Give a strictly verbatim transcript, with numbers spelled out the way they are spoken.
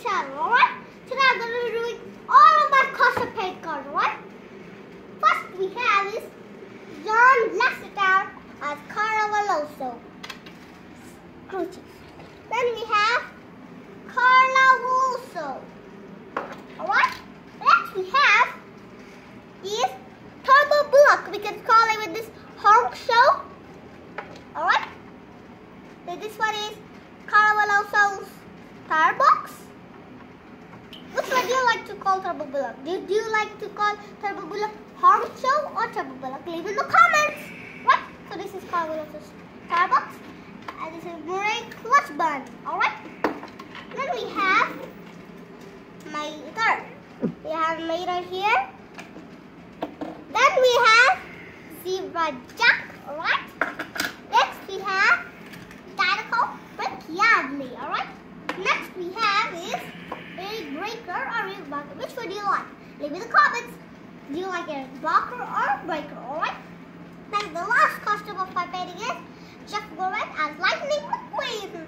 channel, alright? Today I'm going to be doing all of my custom paint cards, alright? First we have is John Lassetire as Carla Veloso. Crunchy. Then we have Carla Veloso. Alright? Next we have is Turbo Bullock. We can call it with this honk show. Alright? So this one is Carla Veloso's tire box. Which one do you like to call Turbo Bullock? Do, do you like to call Turbo Bullock honk show or Turbo Bullock? Leave in the comments. Right? So this is Carla Veloso's tire box. And this is Murray Clutchburn. Alright? Then we have Mater. We have Mater here. Then we have Zebra Jack. Alright? Next we have Dinoco with Yardley. Alright? Next we have is a breaker or a blocker. Which one do you like? Leave in the comments. Do you like a blocker or a breaker? Alright? Then the last costume of my painting is Gorvette as Lightning McQueen.